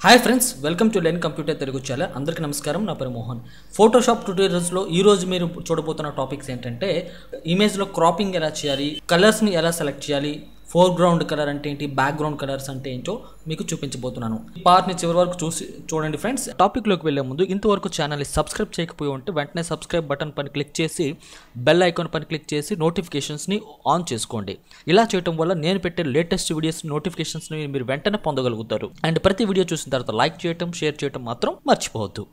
Hi friends, welcome to learn computer Telugu channel. అందరికీ నమస్కారం. నా పేరు మోహన్. ఫోటోషాప్ ట్యూటోరియల్స్లో ఈరోజు మీరు చూడబోతున్న టాపిక్స్ ఏంటంటే ఇమేజ్లో క్రాపింగ్ ఎలా చేయాలి, కలర్స్ని ఎలా సెలెక్ట్ చేయాలి, ఫోర్గ్రౌండ్ కలర్ అంటే ఏంటి, బ్యాక్గ్రౌండ్ కలర్స్ అంటే ఏంటో మీకు చూపించబోతున్నాను. ఈ పార్ట్ని చివరి వరకు చూడండి ఫ్రెండ్స్. టాపిక్లోకి వెళ్లే ముందు ఇంతవరకు ఛానల్ని సబ్స్క్రైబ్ చేయకపోయి ఉంటే వెంటనే సబ్స్క్రైబ్ బటన్ పైన క్లిక్ చేసి బెల్ ఐకాన్ పైన క్లిక్ చేసి నోటిఫికేషన్స్ని ఆన్ చేసుకోండి. ఇలా చేయడం వల్ల నేను పెట్టే లేటెస్ట్ వీడియోస్ నోటిఫికేషన్స్ని మీరు వెంటనే పొందగలుగుతారు. అండ్ ప్రతి వీడియో చూసిన తర్వాత లైక్ చేయటం, షేర్ చేయటం మాత్రం మర్చిపోవద్దు.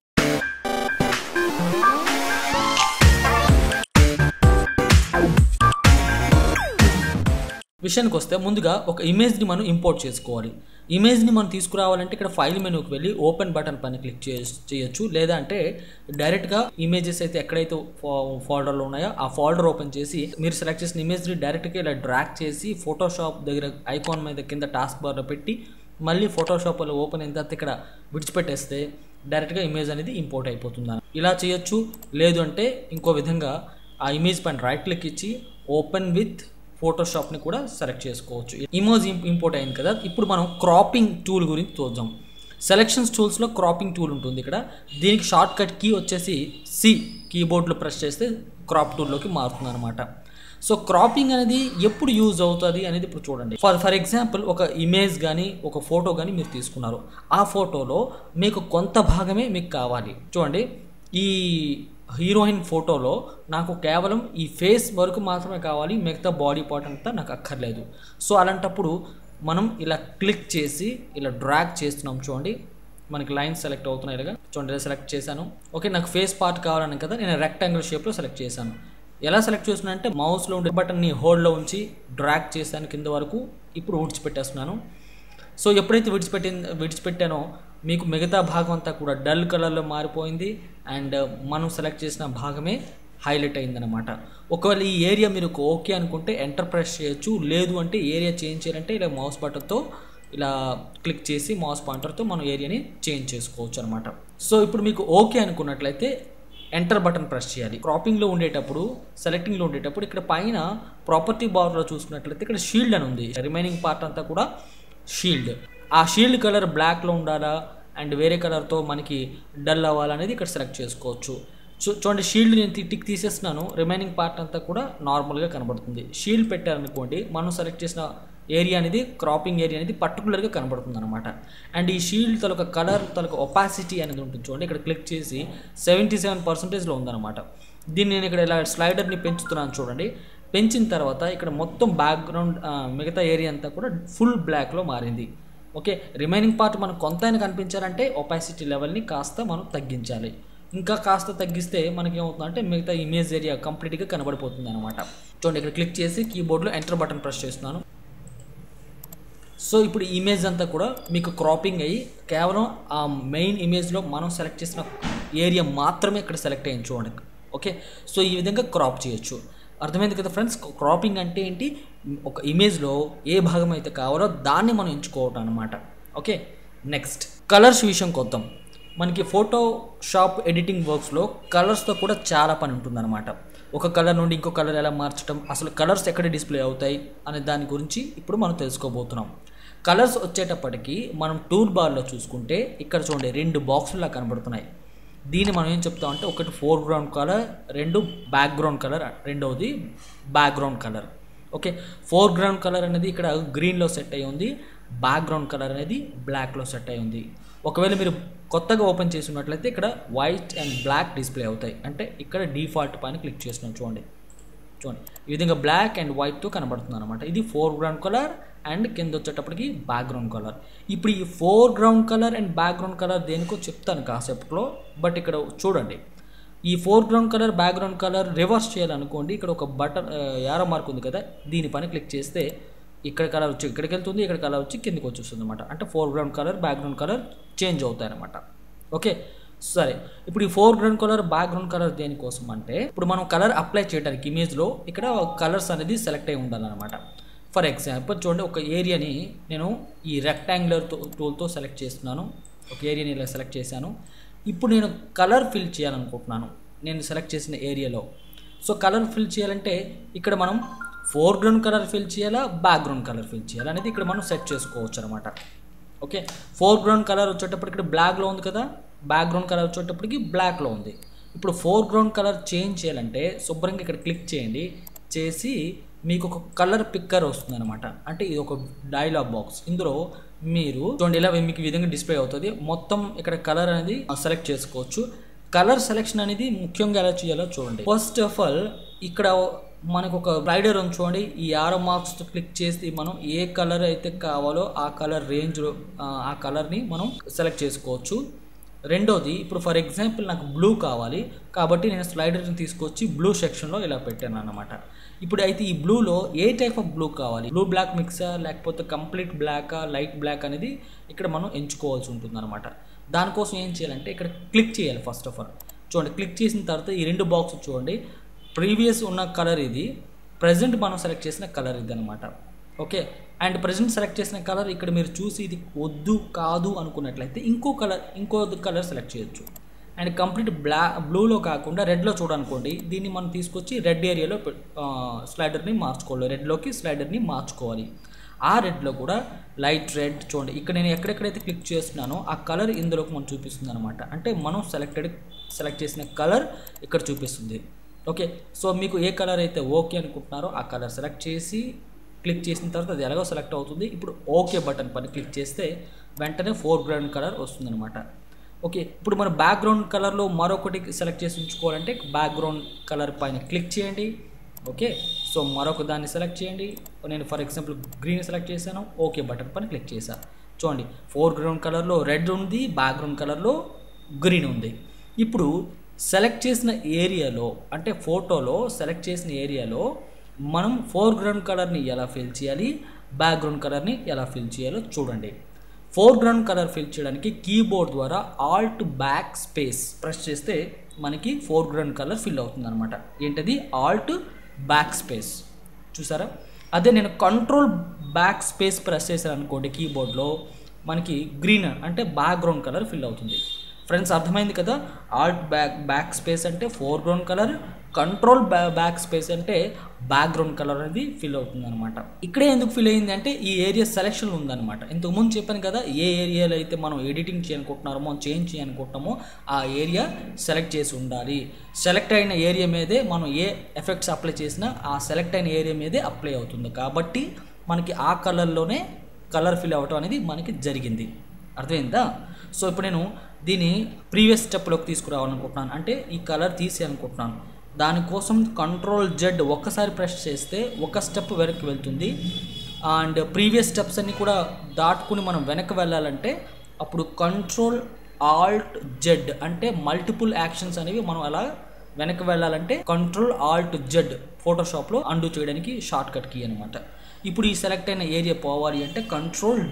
విషయానికి వస్తే ముందుగా ఒక ఇమేజ్ని మనం ఇంపోర్ట్ చేసుకోవాలి. ఇమేజ్ని మనం తీసుకురావాలంటే ఇక్కడ ఫైల్ మెనూకి వెళ్ళి ఓపెన్ బటన్ పైన క్లిక్ చేయొచ్చు, లేదా అంటే డైరెక్ట్గా ఇమేజెస్ అయితే ఎక్కడైతే ఫోల్డర్లో ఉన్నాయో ఆ ఫోల్డర్ ఓపెన్ చేసి మీరు సెలెక్ట్ చేసిన ఇమేజ్ని డైరెక్ట్గా ఇలా డ్రాగ్ చేసి ఫోటోషాప్ దగ్గర ఐకాన్ మీద కింద టాస్క్ బార్లో పెట్టి మళ్ళీ ఫోటోషాప్లో ఓపెన్ అయిన తర్వాత ఇక్కడ విడిచిపెట్టేస్తే డైరెక్ట్గా ఇమేజ్ అనేది ఇంపోర్ట్ అయిపోతుంది. ఇలా చేయొచ్చు. లేదు అంటే ఇంకో విధంగా ఆ ఇమేజ్ పైన రైట్ క్లిక్ ఇచ్చి ఓపెన్ విత్ ఫోటోషాప్ని కూడా సెలెక్ట్ చేసుకోవచ్చు. ఇమేజ్ ఇంపోర్ట్ అయింది కదా, ఇప్పుడు మనం క్రాపింగ్ టూల్ గురించి చూద్దాం. సెలెక్షన్స్ టూల్స్లో క్రాపింగ్ టూల్ ఉంటుంది. ఇక్కడ దీనికి షార్ట్ కట్ కీ వచ్చేసి సి కీబోర్డ్లో ప్రెస్ చేస్తే క్రాప్ టూల్లోకి మారుతుంది అనమాట. సో క్రాపింగ్ అనేది ఎప్పుడు యూజ్ అవుతుంది అనేది ఇప్పుడు చూడండి. ఫర్ ఎగ్జాంపుల్ ఒక ఇమేజ్ కానీ ఒక ఫోటో కానీ మీరు తీసుకున్నారు. ఆ ఫోటోలో మీకు కొంత భాగమే మీకు కావాలి. చూడండి, ఈ హీరోయిన్ ఫోటోలో నాకు కేవలం ఈ ఫేస్ వరకు మాత్రమే కావాలి, మిగతా బాడీ పార్ట్ అంతా నాకు అక్కర్లేదు. సో అలాంటప్పుడు మనం ఇలా క్లిక్ చేసి ఇలా డ్రాగ్ చేస్తున్నాం. చూడండి, మనకి లైన్స్ సెలెక్ట్ అవుతున్నాయి. ఇలాగా చూడండి, ఇలా సెలెక్ట్ చేశాను. ఓకే, నాకు ఫేస్ పార్ట్ కావాలని కదా నేను రెక్టాంగిల్ షేప్లో సెలెక్ట్ చేశాను. ఎలా సెలెక్ట్ చేస్తున్నా అంటే మౌస్లో ఉండే బటన్ని హోల్డ్లో ఉంచి డ్రాగ్ చేశాను కింద వరకు. ఇప్పుడు విడిచిపెట్టేస్తున్నాను. సో ఎప్పుడైతే విడిచిపెట్టానో మీకు మిగతా భాగం అంతా కూడా డల్ కలర్లో మారిపోయింది అండ్ మనం సెలెక్ట్ చేసిన భాగమే హైలైట్ అయిందనమాట. ఒకవేళ ఈ ఏరియా మీరు ఓకే అనుకుంటే ఎంటర్ ప్రెస్ చేయొచ్చు. లేదు అంటే ఏరియా చేంజ్ చేయాలంటే ఇలా మౌస్ బటన్తో ఇలా క్లిక్ చేసి మౌస్ పాయింటర్తో మనం ఏరియాని చేంజ్ చేసుకోవచ్చు అనమాట. సో ఇప్పుడు మీకు ఓకే అనుకున్నట్లయితే ఎంటర్ బటన్ ప్రెస్ చేయాలి. క్రాపింగ్లో ఉండేటప్పుడు, సెలెక్టింగ్లో ఉండేటప్పుడు ఇక్కడ పైన ప్రాపర్టీ బార్లో చూసుకున్నట్లయితే ఇక్కడ షీల్డ్ అని ఉంది. రిమైనింగ్ పార్ట్ అంతా కూడా షీల్డ్. ఆ షీల్డ్ కలర్ బ్లాక్లో ఉండాలా అండ్ వేరే కలర్తో మనకి డల్ అవ్వాలనేది ఇక్కడ సెలెక్ట్ చేసుకోవచ్చు. చూడండి, షీల్డ్ నేను టిక్ తీసేస్తున్నాను. రిమైనింగ్ పార్ట్ అంతా కూడా నార్మల్గా కనబడుతుంది. షీల్డ్ పెట్టారనుకోండి, మనం సెలెక్ట్ చేసిన ఏరియా అనేది, క్రాపింగ్ ఏరియా అనేది పర్టికులర్గా కనబడుతుంది అనమాట. అండ్ ఈ షీల్డ్ తలక కలర్ తలక ఒపాసిటీ అనేది ఉంటుంది. చూడండి, ఇక్కడ క్లిక్ చేసి 77% ఉందన్నమాట. దీన్ని నేను ఇక్కడ ఇలా స్లైడర్ని పెంచుతున్నాను. చూడండి, పెంచిన తర్వాత ఇక్కడ మొత్తం బ్యాక్గ్రౌండ్ మిగతా ఏరియా అంతా కూడా ఫుల్ బ్లాక్లో మారింది. ఓకే, రిమైనింగ్ పార్ట్ మనకు కొంత అయినా కనిపించాలంటే ఒపాసిటీ లెవెల్ని కాస్త మనం తగ్గించాలి. ఇంకా కాస్త తగ్గిస్తే మనకి ఏమవుతుందంటే మిగతా ఇమేజ్ ఏరియా కంప్లీట్గా కనబడిపోతుంది అనమాట. చూడండి, ఇక్కడ క్లిక్ చేసి కీబోర్డ్లో ఎంటర్ బటన్ ప్రెస్ చేస్తున్నాను. సో ఇప్పుడు ఇమేజ్ అంతా కూడా మీకు క్రాపింగ్ అయ్యి కేవలం ఆ మెయిన్ ఇమేజ్లో మనం సెలెక్ట్ చేసిన ఏరియా మాత్రమే ఇక్కడ సెలెక్ట్ అయ్యింది. చూడండి, ఓకే. సో ఈ విధంగా క్రాప్ చేయొచ్చు. అర్థమైంది కదా ఫ్రెండ్స్. క్రాపింగ్ అంటే ఏంటి, ఒక ఇమేజ్లో ఏ భాగం అయితే కావాలో దాన్ని మనం ఎంచుకోవటం అనమాట. ఓకే, నెక్స్ట్ కలర్స్ విషయంకి వద్దాం. మనకి ఫోటోషాప్ ఎడిటింగ్ వర్క్స్లో కలర్స్తో కూడా చాలా పని ఉంటుందన్నమాట. ఒక కలర్ నుండి ఇంకో కలర్ ఎలా మార్చడం, అసలు కలర్స్ ఎక్కడ డిస్ప్లే అవుతాయి అనే దాని గురించి ఇప్పుడు మనం తెలుసుకోబోతున్నాం. కలర్స్ వచ్చేటప్పటికి మనం టూల్ బార్లో చూసుకుంటే ఇక్కడ చూడండి 2 బాక్సులా కనబడుతున్నాయి. దీన్ని మనం ఏం చెప్తామంటే ఒకటి ఫోర్గ్రౌండ్ కలర్, 2 బ్యాక్గ్రౌండ్ కలర్, రెండవది background colour. Okay, foreground colour అనేది ఇక్కడ గ్రీన్లో సెట్ అయ్యి ఉంది, బ్యాక్గ్రౌండ్ కలర్ అనేది బ్లాక్లో సెట్ అయ్యి ఉంది. ఒకవేళ మీరు కొత్తగా ఓపెన్ చేసి ఉన్నట్లయితే ఇక్కడ వైట్ అండ్ బ్లాక్ డిస్ప్లే అవుతాయి. అంటే ఇక్కడ డిఫాల్ట్ పైన క్లిక్ చేస్తున్నాం. చూడండి, ఈ విధంగా బ్లాక్ అండ్ వైట్తో కనబడుతుంది అనమాట. ఇది ఫోర్గ్రౌండ్ కలర్ అండ్ కింద వచ్చేటప్పటికి బ్యాక్గ్రౌండ్ కలర్. ఇప్పుడు ఈ foreground colour and background colour దేనికో చెప్తాను కాసేపట్లో. బట్ ఇక్కడ చూడండి, ఈ foreground colour background colour reverse చేయాలనుకోండి, ఇక్కడ ఒక బటన్ యారో మార్క్ ఉంది కదా, దీనిపైన క్లిక్ చేస్తే ఇక్కడ కలర్ వచ్చి ఇక్కడికి వెళ్తుంది, ఇక్కడ కలర్ వచ్చి కిందకి వచ్చేస్తుంది అనమాట. అంటే foreground colour background colour change అవుతాయి అనమాట. ఓకే, సరే. ఇప్పుడు ఈ ఫోర్గ్రౌండ్ కలర్ బ్యాక్గ్రౌండ్ కలర్ దేనికోసం అంటే ఇప్పుడు మనం కలర్ అప్లై చేయడానికి ఇమేజ్లో ఇక్కడ కలర్స్ అనేది సెలెక్ట్ అయి ఉండాలన్నమాట. ఫర్ ఎగ్జాంపుల్ చూడండి, ఒక ఏరియాని నేను ఈ రెక్టాంగులర్ టూల్తో సెలెక్ట్ చేస్తున్నాను. ఒక ఏరియాని ఇలా సెలెక్ట్ చేశాను. ఇప్పుడు నేను కలర్ ఫిల్ చేయాలనుకుంటున్నాను నేను సెలెక్ట్ చేసిన ఏరియాలో. సో కలర్ ఫిల్ చేయాలంటే ఇక్కడ మనం ఫోర్గ్రౌండ్ కలర్ ఫిల్ చేయాలా, బ్యాక్గ్రౌండ్ కలర్ ఫిల్ చేయాలా అనేది ఇక్కడ మనం సెట్ చేసుకోవచ్చు అనమాట. ఓకే, ఫోర్గ్రౌండ్ కలర్ వచ్చేటప్పటికి ఇక్కడ బ్లాక్లో ఉంది కదా, బ్యాక్గ్రౌండ్ కలర్ వచ్చేటప్పటికి బ్లాక్లో ఉంది. ఇప్పుడు ఫోర్గ్రౌండ్ కలర్ చేంజ్ చేయాలంటే శుభ్రంగా ఇక్కడ క్లిక్ చేయండి, చేసి మీకు ఒక కలర్ పిక్కర్ వస్తుంది అనమాట. అంటే ఇది ఒక డైలాగ్ బాక్స్, ఇందులో మీరు చూడండి ఇలా మీకు ఈ విధంగా డిస్ప్లే అవుతుంది. మొత్తం ఇక్కడ కలర్ అనేది సెలెక్ట్ చేసుకోవచ్చు. కలర్ సెలెక్షన్ అనేది ముఖ్యంగా ఎలా చేయాలో చూడండి. ఫస్ట్ ఆఫ్ ఆల్ ఇక్కడ మనకు ఒక స్లైడర్ ఉంది చూడండి, ఈ యారో మార్క్స్తో క్లిక్ చేసి మనం ఏ కలర్ అయితే కావాలో ఆ కలర్ రేంజ్లో ఆ కలర్ని మనం సెలెక్ట్ చేసుకోవచ్చు. రెండోది, ఇప్పుడు ఫర్ ఎగ్జాంపుల్ నాకు బ్లూ కావాలి కాబట్టి నేను స్లైడర్ని తీసుకొచ్చి బ్లూ సెక్షన్లో ఇలా పెట్టాను అన్నమాట. ఇప్పుడు అయితే ఈ బ్లూలో ఏ టైప్ ఆఫ్ బ్లూ కావాలి, బ్లూ బ్లాక్ మిక్సా లేకపోతే కంప్లీట్ బ్లాకా లైట్ బ్లాక్ అనేది ఇక్కడ మనం ఎంచుకోవాల్సి ఉంటుంది అనమాట. దానికోసం ఏం చేయాలంటే ఇక్కడ క్లిక్ చేయాలి. ఫస్ట్ ఆఫ్ ఆల్ చూడండి, క్లిక్ చేసిన తర్వాత ఈ రెండు బాక్స్ చూడండి, ప్రీవియస్ ఉన్న కలర్ ఇది, ప్రజెంట్ మనం సెలెక్ట్ చేసిన కలర్ ఇది అనమాట. ఓకే, అండ్ ప్రజెంట్ సెలెక్ట్ చేసిన కలర్ ఇక్కడ మీరు చూసి ఇది వద్దు కాదు అనుకున్నట్లయితే ఇంకో కలర్ సెలెక్ట్ చేయొచ్చు. అండ్ కంప్లీట్ బ్లూలో కాకుండా రెడ్లో చూడనుకోండి, దీన్ని మనం తీసుకొచ్చి రెడ్ ఏరియాలో స్లైడర్ని మార్చుకోవాలి, రెడ్లోకి స్లైడర్ని మార్చుకోవాలి. ఆ రెడ్లో కూడా లైట్ రెడ్ చూడండి, ఇక్కడ నేను ఎక్కడెక్కడైతే క్లిక్ చేస్తున్నానో ఆ కలర్ ఇందులోకి మనం చూపిస్తుంది అనమాట. అంటే మనం సెలెక్ట్ చేసిన కలర్ ఇక్కడ చూపిస్తుంది. ఓకే, సో మీకు ఏ కలర్ అయితే ఓకే అనుకుంటున్నారో ఆ కలర్ సెలెక్ట్ చేసి క్లిక్ చేసిన తర్వాత అది ఎలాగో సెలెక్ట్ అవుతుంది. ఇప్పుడు ఓకే బటన్ పైన క్లిక్ చేస్తే వెంటనే ఫోర్గ్రౌండ్ కలర్ వస్తుందన్నమాట. ఓకే, ఇప్పుడు మన బ్యాక్గ్రౌండ్ కలర్లో మరొకటి సెలెక్ట్ చేసి ఉంచుకోవాలంటే బ్యాక్గ్రౌండ్ కలర్ పైన క్లిక్ చేయండి. ఓకే, సో మరొక దాన్ని సెలెక్ట్ చేయండి. నేను ఫర్ ఎగ్జాంపుల్ గ్రీన్ సెలెక్ట్ చేశాను, ఓకే బటన్ పైన క్లిక్ చేశాను. చూడండి, ఫోర్గ్రౌండ్ కలర్లో రెడ్ ఉంది, బ్యాక్గ్రౌండ్ కలర్లో గ్రీన్ ఉంది. ఇప్పుడు సెలెక్ట్ చేసిన ఏరియాలో అంటే ఫోటోలో సెలెక్ట్ చేసిన ఏరియాలో మనం ఫోర్గ్రౌండ్ కలర్ని ఎలా ఫిల్ చేయాలి, బ్యాక్గ్రౌండ్ కలర్ని ఎలా ఫిల్ చేయాలో చూడండి. ఫోర్గ్రౌండ్ కలర్ ఫిల్ చేయడానికి కీబోర్డ్ ద్వారా ఆల్ట్ బ్యాక్ స్పేస్ ప్రెస్ చేస్తే మనకి ఫోర్గ్రౌండ్ కలర్ ఫిల్ అవుతుంది అనమాట. ఏంటది? Alt backspace. చూసారా? అదే నేను కంట్రోల్ బ్యాక్ స్పేస్ ప్రెస్ చేశాను అనుకోండి కీబోర్డ్లో, మనకి గ్రీన్ అంటే బ్యాక్గ్రౌండ్ కలర్ ఫిల్ అవుతుంది. ఫ్రెండ్స్ అర్థమైంది కదా? ఆల్ట్ బ్యాక్ స్పేస్ అంటే foreground colour, control backspace అంటే బ్యాక్గ్రౌండ్ కలర్ అనేది ఫిల్ అవుతుంది అనమాట. ఇక్కడే ఎందుకు ఫిల్ అయింది అంటే ఈ ఏరియా సెలెక్షన్ ఉందన్నమాట. ఇంతకుముందు చెప్పాను కదా, ఏ ఏరియాలో అయితే మనం ఎడిటింగ్ చేయాలనుకుంటున్నామో చేంజ్ చేయాలనుకుంటున్నామో ఆ ఏరియా సెలెక్ట్ చేసి ఉండాలి. సెలెక్ట్ అయిన ఏరియా మీదే మనం ఏ ఎఫెక్ట్స్ అప్లై చేసినా ఆ సెలెక్ట్ అయిన ఏరియా మీదే అప్లై అవుతుంది. కాబట్టి మనకి ఆ కలర్లోనే కలర్ ఫిల్ అవ్వటం అనేది మనకి జరిగింది. అర్థమైందా? సో ఇప్పుడు నేను దీన్ని ప్రీవియస్ స్టెప్లోకి తీసుకురావాలనుకుంటున్నాను, అంటే ఈ కలర్ తీసేయాలనుకుంటున్నాను. దానికోసం కంట్రోల్ జెడ్ ఒక్కసారి ప్రెస్ చేస్తే ఒక స్టెప్ వెనక్కి వెళ్తుంది. అండ్ ప్రీవియస్ స్టెప్స్ అన్నీ కూడా దాటుకుని మనం వెనక్కి వెళ్ళాలంటే అప్పుడు కంట్రోల్ ఆల్ట్ జెడ్ అంటే మల్టిపుల్ యాక్షన్స్ అనేవి మనం అలా వెనక్కి వెళ్ళాలంటే కంట్రోల్ ఆల్ట్ జెడ్ ఫోటోషాప్లో అండూ చేయడానికి షార్ట్ కట్ కీ అనమాట. ఇప్పుడు ఈ సెలెక్ట్ అయిన ఏరియా పోవాలి అంటే కంట్రోల్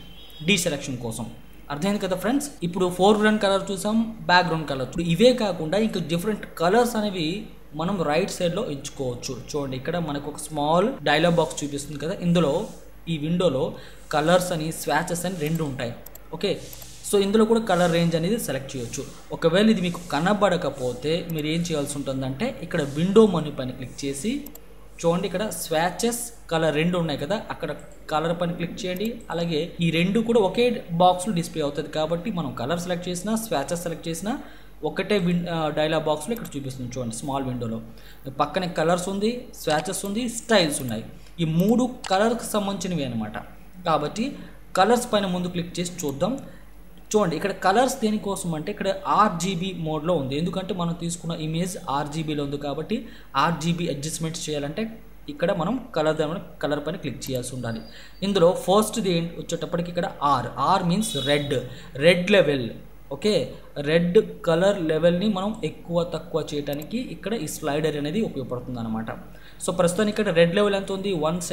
డి సెలెక్షన్ కోసం. అర్థమైంది కదా ఫ్రెండ్స్? ఇప్పుడు ఫోర్గ్రౌండ్ కలర్ చూసాం, బ్యాక్గ్రౌండ్ కలర్. ఇవే కాకుండా ఇంకా డిఫరెంట్ కలర్స్ అనేవి మనం రైట్ సైడ్లో ఎంచుకోవచ్చు. చూడండి, ఇక్కడ మనకు ఒక స్మాల్ డైలాగ్ బాక్స్ చూపిస్తుంది కదా, ఇందులో ఈ విండోలో కలర్స్ అని స్వాచెస్ అని రెండు ఉంటాయి. ఓకే, సో ఇందులో కూడా కలర్ రేంజ్ అనేది సెలెక్ట్ చేయొచ్చు. ఒకవేళ ఇది మీకు కనబడకపోతే మీరు ఏం చేయాల్సి ఉంటుందంటే ఇక్కడ విండో మెనూ పైన క్లిక్ చేసి చూడండి, ఇక్కడ స్వాచెస్ కలర్ రెండు ఉన్నాయి కదా, అక్కడ కలర్ పైన క్లిక్ చేయండి. అలాగే ఈ రెండు కూడా ఒకే బాక్స్లో డిస్ప్లే అవుతుంది. కాబట్టి మనం కలర్ సెలెక్ట్ చేసినా స్వాచెస్ సెలెక్ట్ చేసినా ఒకటే డైలాగ్ బాక్స్లో ఇక్కడ చూపిస్తుంది. చూడండి, స్మాల్ విండోలో పక్కనే కలర్స్ ఉంది, స్వాచెస్ ఉంది, స్టైల్స్ ఉన్నాయి. ఈ మూడు కలర్కి సంబంధించినవి అనమాట. కాబట్టి కలర్స్ పైన ముందు క్లిక్ చేసి చూద్దాం. చూడండి, ఇక్కడ కలర్స్ దేనికోసం అంటే ఇక్కడ ఆర్జీబీ మోడ్లో ఉంది. ఎందుకంటే మనం తీసుకున్న ఇమేజ్ ఆర్జీబీలో ఉంది కాబట్టి ఆర్జీబీ అడ్జస్ట్మెంట్స్ చేయాలంటే ఇక్కడ మనం కలర్ పైన క్లిక్ చేయాల్సి ఉండాలి. ఇందులో ఫస్ట్ది వచ్చేటప్పటికి ఇక్కడ R means red level. Okay, red colour లెవెల్ని మనం ఎక్కువ తక్కువ చేయడానికి ఇక్కడ ఈ స్లైడర్ అనేది ఉపయోగపడుతుంది అనమాట. సో ప్రస్తుతానికి ఇక్కడ రెడ్ లెవెల్ ఎంత ఉంది?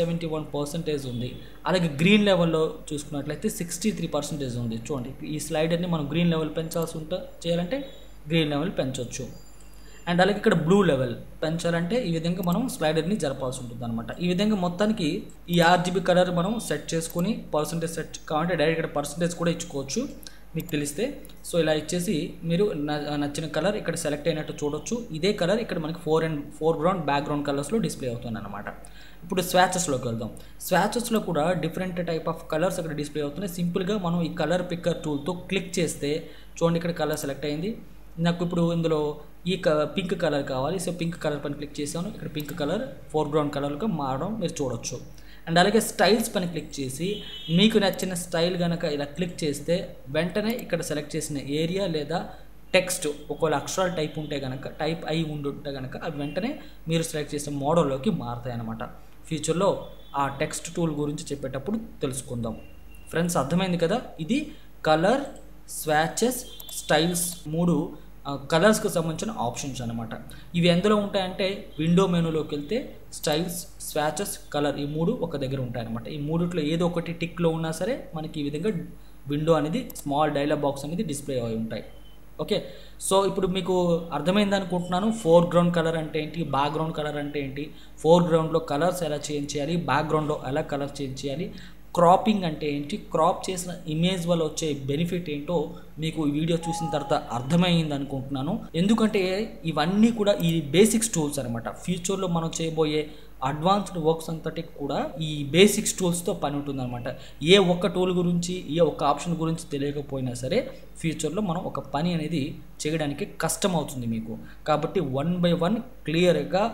171% ఉంది. అలాగే గ్రీన్ లెవెల్లో చూసుకున్నట్లయితే 63% ఉంది. చూడండి, ఈ స్లైడర్ని మనం గ్రీన్ లెవెల్ పెంచాల్సి చేయాలంటే గ్రీన్ లెవెల్ పెంచవచ్చు. అండ్ అలాగే ఇక్కడ బ్లూ లెవెల్ పెంచాలంటే ఈ విధంగా మనం స్లైడర్ని జరపాల్సి ఉంటుంది అనమాట. ఈ విధంగా మొత్తానికి ఈ ఆర్జీబీ కలర్ మనం సెట్ చేసుకుని పర్సంటేజ్ సెట్ కావాలంటే డైరెక్ట్ ఇక్కడ పర్సంటేజ్ కూడా ఇచ్చుకోవచ్చు మీకు తెలిస్తే. సో ఇలా ఇచ్చేసి మీరు నచ్చిన కలర్ ఇక్కడ సెలెక్ట్ అయినట్టు చూడొచ్చు. ఇదే కలర్ ఇక్కడ మనకి ఫోర్గ్రౌండ్ బ్యాక్గ్రౌండ్ కలర్స్లో డిస్ప్లే అవుతుంది అనమాట. ఇప్పుడు స్వాచెస్లోకి వెళ్దాం. స్వాచెస్లో కూడా డిఫరెంట్ టైప్ ఆఫ్ కలర్స్ అక్కడ డిస్ప్లే అవుతున్నాయి. సింపుల్గా మనం ఈ కలర్ పిక్కర్ టూల్తో క్లిక్ చేస్తే చూడండి, ఇక్కడ కలర్ సెలెక్ట్ అయింది. నాకు ఇప్పుడు ఇందులో ఈ పింక్ కలర్ కావాలి. సో పింక్ కలర్ పైన క్లిక్ చేశాను. ఇక్కడ పింక్ కలర్ ఫోర్గ్రౌండ్ కలర్గా మారడం మీరు చూడొచ్చు. అండ్ అలాగే స్టైల్స్ పైన క్లిక్ చేసి మీకు నచ్చిన స్టైల్ కనుక ఇలా క్లిక్ చేస్తే వెంటనే ఇక్కడ సెలెక్ట్ చేసిన ఏరియా లేదా టెక్స్ట్ ఒకవేళ అక్షరాలు టైప్ ఉంటే కనుక, టైప్ అయి ఉంటే కనుక అవి వెంటనే మీరు సెలెక్ట్ చేసిన మోడల్లోకి మారుతాయి అన్నమాట. ఫ్యూచర్లో ఆ టెక్స్ట్ టూల్ గురించి చెప్పేటప్పుడు తెలుసుకుందాం. ఫ్రెండ్స్, అర్థమైంది కదా? ఇది కలర్, స్వాచెస్, స్టైల్స్ 3 కలర్స్కి సంబంధించిన ఆప్షన్స్ అనమాట. ఇవి ఎందులో ఉంటాయంటే విండో మెనూలోకి వెళ్తే స్టైల్స్, స్వాచెస్, కలర్ ఈ 3 ఒక దగ్గర ఉంటాయన్నమాట. ఈ 3లో ఏదో ఒకటి టిక్లో ఉన్నా సరే మనకి ఈ విధంగా విండో అనేది స్మాల్ డైలాగ్ బాక్స్ అనేది డిస్ప్లే అయి ఉంటాయి. ఓకే, సో ఇప్పుడు మీకు అర్థమైంది అనుకుంటున్నాను. ఫోర్గ్రౌండ్ కలర్ అంటే ఏంటి, బ్యాక్గ్రౌండ్ కలర్ అంటే ఏంటి, ఫోర్గ్రౌండ్లో కలర్స్ ఎలా చేంజ్ చేయాలి, బ్యాక్గ్రౌండ్లో ఎలా కలర్ చేంజ్ చేయాలి, క్రాపింగ్ అంటే ఏంటి, క్రాప్ చేసిన ఇమేజ్ వల్ల వచ్చే బెనిఫిట్ ఏంటో మీకు ఈ వీడియో చూసిన తర్వాత అర్థమైంది అనుకుంటున్నాను. ఎందుకంటే ఇవన్నీ కూడా ఈ బేసిక్స్ టూల్స్ అనమాట. ఫ్యూచర్లో మనం చేయబోయే అడ్వాన్స్డ్ వర్క్స్ అంతటికి కూడా ఈ బేసిక్స్ టూల్స్తో పని ఉంటుందన్నమాట. ఏ ఒక్క టూల్ గురించి, ఏ ఒక్క ఆప్షన్ గురించి తెలియకపోయినా సరే ఫ్యూచర్లో మనం ఒక పని అనేది చేయడానికి కష్టం అవుతుంది మీకు. కాబట్టి 1 by 1 క్లియర్గా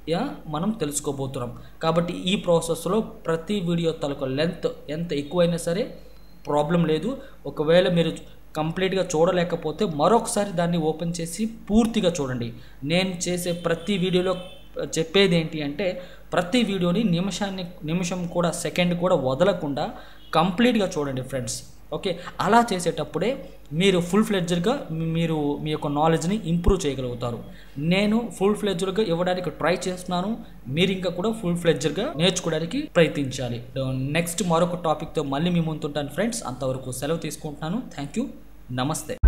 మనం తెలుసుకోబోతున్నాం. కాబట్టి ఈ ప్రాసెస్లో ప్రతి వీడియో తాలూకు లెంత్ ఎంత ఎక్కువైనా సరే ప్రాబ్లం లేదు. ఒకవేళ మీరు కంప్లీట్గా చూడలేకపోతే మరొకసారి దాన్ని ఓపెన్ చేసి పూర్తిగా చూడండి. నేను చేసే ప్రతి వీడియోలో చెప్పేది ఏంటి అంటే ప్రతి వీడియోని నిమిషం కూడా సెకండ్ కూడా వదలకుండా కంప్లీట్గా చూడండి ఫ్రెండ్స్. ఓకే, అలా చేసేటప్పుడే మీరు ఫుల్ ఫ్లెడ్జ్డ్గా మీరు మీ యొక్క నాలెడ్జ్ని ఇంప్రూవ్ చేయగలుగుతారు. నేను ఫుల్ ఫ్లెడ్జ్డ్గా ఇవ్వడానికి ట్రై చేస్తున్నాను. మీరు ఇంకా కూడా ఫుల్ ఫ్లెడ్జ్డ్గా నేర్చుకోవడానికి ప్రయత్నించాలి. నెక్స్ట్ మరొక టాపిక్తో మళ్ళీ మీ ముందుంటాను ఫ్రెండ్స్. అంతవరకు సెలవు తీసుకుంటున్నాను. థ్యాంక్ యూ, నమస్తే.